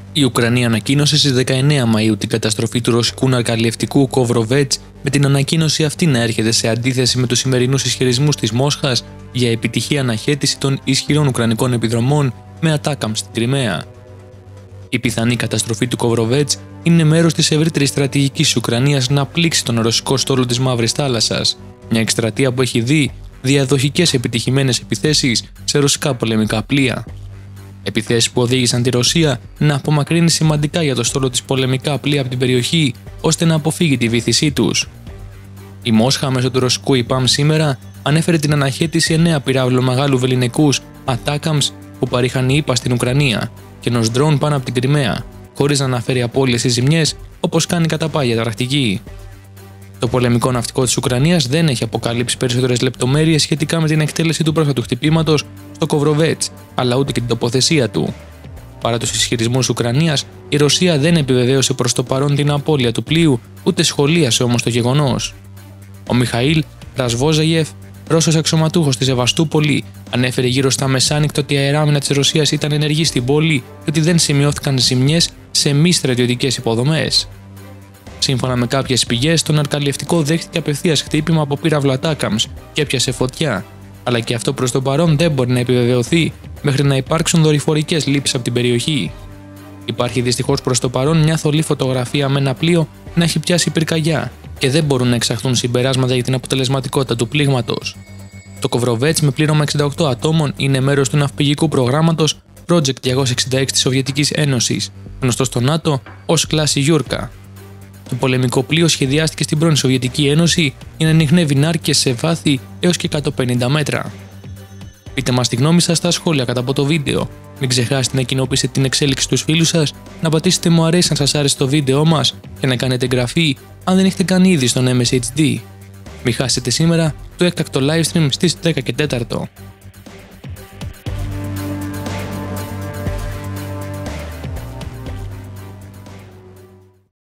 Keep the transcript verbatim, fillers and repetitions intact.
Η Ουκρανία ανακοίνωσε στις δεκαεννέα Μαΐου την καταστροφή του ρωσικού ναρκαλλιευτικού Κοβροβέτς, με την ανακοίνωση αυτή να έρχεται σε αντίθεση με τους σημερινούς ισχυρισμούς της Μόσχας για επιτυχή αναχέτηση των ισχυρών ουκρανικών επιδρομών με ατάκαμ στην Κριμαία. Η πιθανή καταστροφή του Κοβροβέτς είναι μέρος της ευρύτερης στρατηγικής της Ουκρανίας να πλήξει τον ρωσικό στόλο της Μαύρης Θάλασσας, μια εκστρατεία που έχει δει διαδοχικές επιτυχημένες επιθέσεις σε ρωσικά πολεμικά πλοία. Επιθέσεις που οδήγησαν τη Ρωσία να απομακρύνει σημαντικά για το στόλο της πολεμικά πλοία από την περιοχή, ώστε να αποφύγει τη βύθισή τους. Η Μόσχα μέσω του ρωσικού ΙΠΑΜ σήμερα ανέφερε την αναχέτηση εννέα πυράβλων μεγάλου βεληνικούς ατάκαμς που παρήχαν οι ΙΠΑ στην Ουκρανία και ενός ντρόουν πάνω από την Κριμαία, χωρίς να αναφέρει απώλειες ή ζημιές όπως κάνει κατά πάγια ταρακτική. Το πολεμικό ναυτικό της Ουκρανίας δεν έχει αποκαλύψει περισσότερες λεπτομέρειες σχετικά με την εκτέλεση του πρόσφατου χτυπήματος στο Κοβροβέτς, αλλά ούτε και την τοποθεσία του. Παρά τους ισχυρισμούς Ουκρανίας, η Ρωσία δεν επιβεβαίωσε προς το παρόν την απώλεια του πλοίου, ούτε σχολίασε όμως το γεγονός. Ο Μιχαήλ Πρασβόζαγεφ, Ρώσος αξιωματούχος στη Σεβαστούπολη, ανέφερε γύρω στα μεσάνυχτα ότι η αεράμινα της Ρωσίας ήταν ενεργή στην πόλη και ότι δεν σημειώθηκαν ζημιές σε μη στρατιωτικές υποδομές. Σύμφωνα με κάποιες πηγές, το ναρκαλλιευτικό δέχτηκε απευθείας χτύπημα από πύραυλο ατάκαμς και έπιασε φωτιά, αλλά και αυτό προς το παρόν δεν μπορεί να επιβεβαιωθεί μέχρι να υπάρξουν δορυφορικές λήψεις από την περιοχή. Υπάρχει δυστυχώς προς το παρόν μια θολή φωτογραφία με ένα πλοίο να έχει πιάσει πυρκαγιά και δεν μπορούν να εξαχθούν συμπεράσματα για την αποτελεσματικότητα του πλήγματος. Το Κοβροβέτς με πλήρωμα εξήντα οκτώ ατόμων είναι μέρος του ναυπηγικού προγράμματος Project διακόσια εξήντα έξι της Σοβιετικής Ένωσης, γνωστό στο ΝΑΤΟ ως κλάση Γιούρκα. Το πολεμικό πλοίο σχεδιάστηκε στην πρώην Σοβιετική Ένωση για να ανιχνεύει νάρκες σε βάθη έως και εκατόν πενήντα μέτρα. Πείτε μας τη γνώμη σας στα σχόλια κάτω από το βίντεο. Μην ξεχάσετε να κοινοποιήσετε την εξέλιξη στους φίλους σας, να πατήσετε μου αρέσει αν σας άρεσε το βίντεό μας και να κάνετε εγγραφή αν δεν έχετε κάνει ήδη στον εμ ες έιτς ντι. Μην χάσετε σήμερα το έκτακτο live stream στις δέκα και τέσσερα.